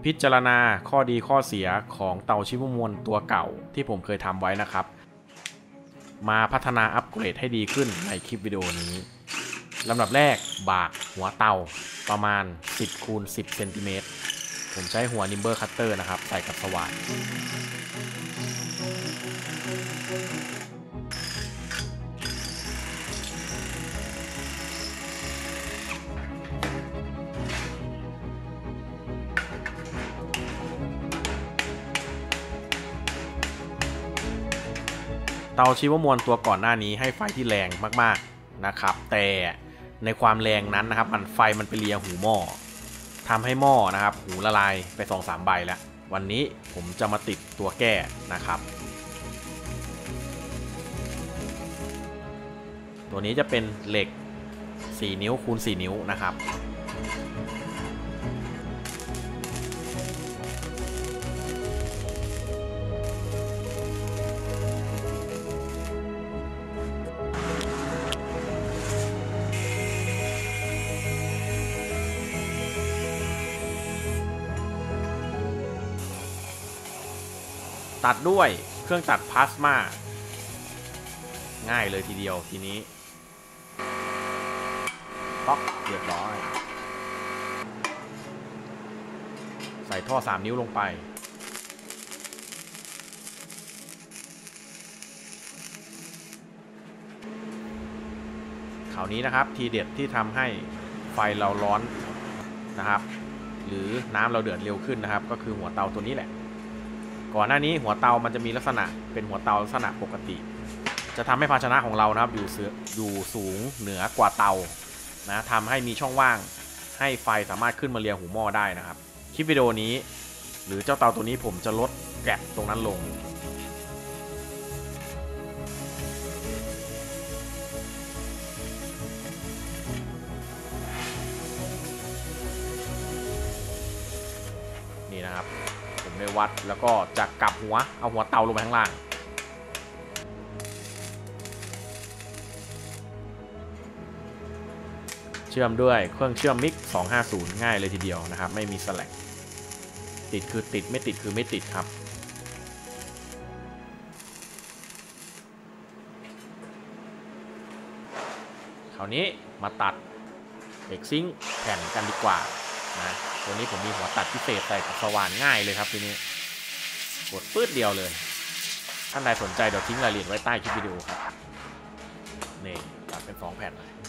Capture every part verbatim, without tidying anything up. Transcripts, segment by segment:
พิจารณาข้อดีข้อเสียของเตาชีวมวลตัวเก่าที่ผมเคยทำไว้นะครับมาพัฒนาอัปเกรดให้ดีขึ้นในคลิปวิดีโอนี้ลำดับแรกบากหัวเตาประมาณสิบคูณสิบเซนติเมตรผมใช้หัวนิมเบอร์คัตเตอร์นะครับใส่กับสว่านเตาชีวมวลตัวก่อนหน้านี้ให้ไฟที่แรงมากๆนะครับแต่ในความแรงนั้นนะครับมันไฟมันไปเลียหูหม้อทำให้หม้อนะครับหูละลายไป สองสาม ใบแล้ววันนี้ผมจะมาติดตัวแก้นะครับตัวนี้จะเป็นเหล็กสี่นิ้วคูณสี่นิ้วนะครับตัดด้วยเครื่องตัดพลาสมาง่ายเลยทีเดียวทีนี้ป๊อกเรียบร้อยใส่ท่อสามนิ้วลงไปคราวนี้นะครับทีเด็ดที่ทำให้ไฟเราร้อนนะครับหรือน้ำเราเดือดเร็วขึ้นนะครับก็คือหัวเตาตัวนี้แหละก่อนหน้านี้หัวเตามันจะมีลักษณะเป็นหัวเตาลักษณะปกติจะทำให้ภาชนะของเรานะครับอยู่อยู่สูงเหนือกว่าเตานะทำให้มีช่องว่างให้ไฟสามารถขึ้นมาเลียหูหม้อได้นะครับคลิปวิดีโอนี้หรือเจ้าเตาตัวนี้ผมจะลดแกลบตรงนั้นลงนี่นะครับผมได้วัดแล้วก็จะกลับหัวเอาหัวเตาลงไปข้างล่างเชื่อมด้วยเครื่องเชื่อมมิกสองห้าศูนย์ง่ายเลยทีเดียวนะครับไม่มีสแลกติดคือติดไม่ติดคือไม่ติดครับคราวนี้มาตัดเหล็กซิงค์แผ่นกันดีกว่านะตัวนี้ผมมีหัวตัดพิเศษใส่กับสว่านง่ายเลยครับทีนี้กดปื้ดเดียวเลยท่านใดสนใจเดี๋ยวทิ้งรายละเอียดไว้ใต้คลิปวิดีโอครับนี่ตัดเป็นสองแผ่นเลย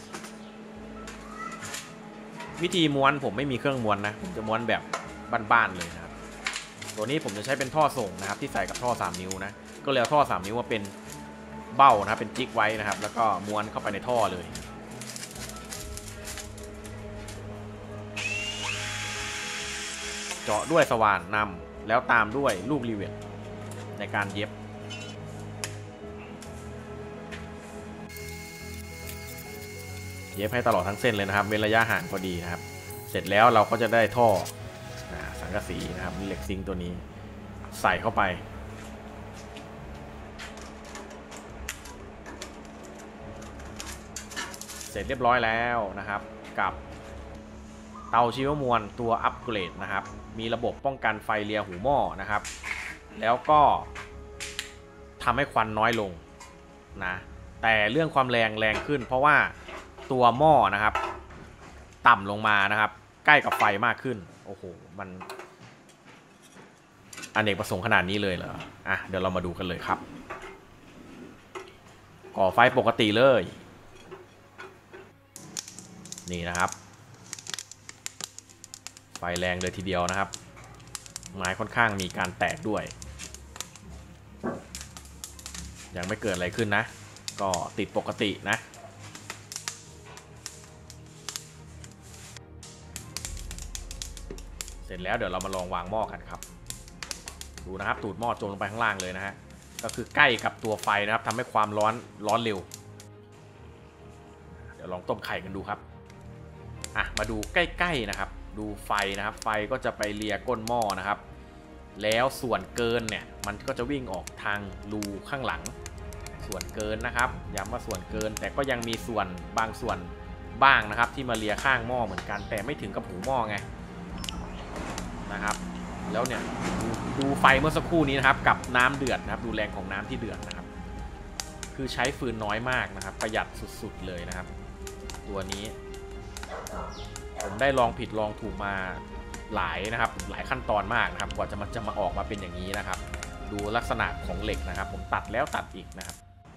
วิธีม้วนผมไม่มีเครื่องม้วนนะผมจะม้วนแบบบ้านๆเลยนะครับตัวนี้ผมจะใช้เป็นท่อส่งนะครับที่ใส่กับท่อสามนิ้วนะก็เลยเอาท่อสามนิ้วมาเป็นเบ้านะเป็นจิ๊กไว้นะครับแล้วก็ม้วนเข้าไปในท่อเลยเจาะด้วยสว่านนำแล้วตามด้วยลูกรีเวทในการเย็บเย็บให้ตลอดทั้งเส้นเลยนะครับเว้นระยะห่างพอดีนะครับเสร็จแล้วเราก็จะได้ท่อสังกะสีนะครับเหล็กซิงค์ตัวนี้ใส่เข้าไปเสร็จเรียบร้อยแล้วนะครับกับเตาชีวมวลตัวอัปเกรดนะครับมีระบบป้องกันไฟเลียหูหม้อนะครับแล้วก็ทำให้ควันน้อยลงนะแต่เรื่องความแรงแรงขึ้นเพราะว่าตัวหม้อนะครับต่ำลงมานะครับใกล้กับไฟมากขึ้นโอ้โหมันอเนกประสงค์ขนาดนี้เลยเหรออ่ะเดี๋ยวเรามาดูกันเลยครับก่อไฟปกติเลยนี่นะครับไฟแรงเลยทีเดียวนะครับไม้ค่อนข้างมีการแตกด้วยยังไม่เกิดอะไรขึ้นนะก็ติดปกตินะเสร็จแล้วเดี๋ยวเรามาลองวางหม้อกันครับดูนะครับตูดหม้อจมลงไปข้างล่างเลยนะฮะก็คือใกล้กับตัวไฟนะครับทำให้ความร้อนร้อนเร็วเดี๋ยวลองต้มไข่กันดูครับอ่ะมาดูใกล้ๆนะครับดูไฟนะครับไฟก็จะไปเลียก้นหม้อนะครับแล้วส่วนเกินเนี่ยมันก็จะวิ่งออกทางรูข้างหลังส่วนเกินนะครับย้ำว่าส่วนเกินแต่ก็ยังมีส่วนบางส่วนบ้างนะครับที่มาเลียข้างหม้อเหมือนกันแต่ไม่ถึงกับหูหม้อไงนะครับแล้วเนี่ยดูไฟเมื่อสักครู่นี้นะครับกับน้ำเดือดนะครับดูแรงของน้ำที่เดือดนะครับคือใช้ฟืนน้อยมากนะครับประหยัดสุดๆเลยนะครับตัวนี้ผมได้ลองผิดลองถูกมาหลายนะครับหลายขั้นตอนมากนะครับกว่าจะมาจะมาออกมาเป็นอย่างนี้นะครับดูลักษณะของเหล็กนะครับผมตัดแล้วตัดอีกนะครับ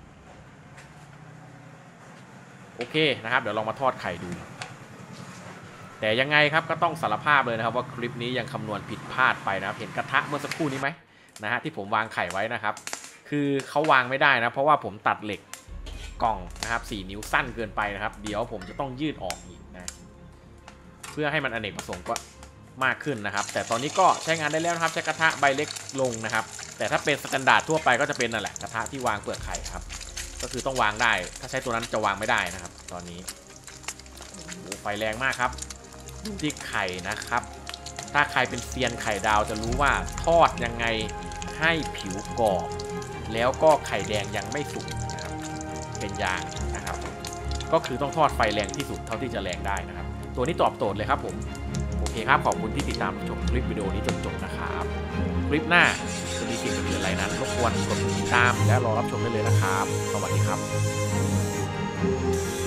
โอเคนะครับเดี๋ยวลองมาทอดไข่ดูแต่ยังไงครับก็ต้องสารภาพเลยนะครับว่าคลิปนี้ยังคำนวณผิดพลาดไปนะครับเห็นกระทะเมื่อสักครู่นี้ไหมนะฮะที่ผมวางไข่ไว้นะครับคือเขาวางไม่ได้นะเพราะว่าผมตัดเหล็กกล่องนะครับสี่นิ้วสั้นเกินไปนะครับเดี๋ยวผมจะต้องยืดออกอีกนะเพื่อให้มันอเนกประสงค์ก็มากขึ้นนะครับแต่ตอนนี้ก็ใช้งานได้แล้วนะครับใช้กระทะใบเล็กลงนะครับแต่ถ้าเป็นสแตนดาร์ดทั่วไปก็จะเป็นนั่นแหละกระทะที่วางเปลือกไข่ครับก็คือต้องวางได้ถ้าใช้ตัวนั้นจะวางไม่ได้นะครับตอนนี้โอ้โหไฟแรงมากครับดูที่ไข่นะครับถ้าใครเป็นเซียนไข่ดาวจะรู้ว่าทอดยังไงให้ผิวกรอบแล้วก็ไข่แดงยังไม่สุกนะครับเป็นยางนะครับก็คือต้องทอดไฟแรงที่สุดเท่าที่จะแรงได้นะครับตัวนี้ตอบโจทย์เลยครับผมโอเคครับขอบคุณที่ติดตามชมคลิปวิดีโอนี้จนจบนะครับคลิปหน้าจะมีสิ่งอื่นอะไรนั้นรบกวนกดติดตามและรอรับชมได้เลยนะครับสวัสดีครับ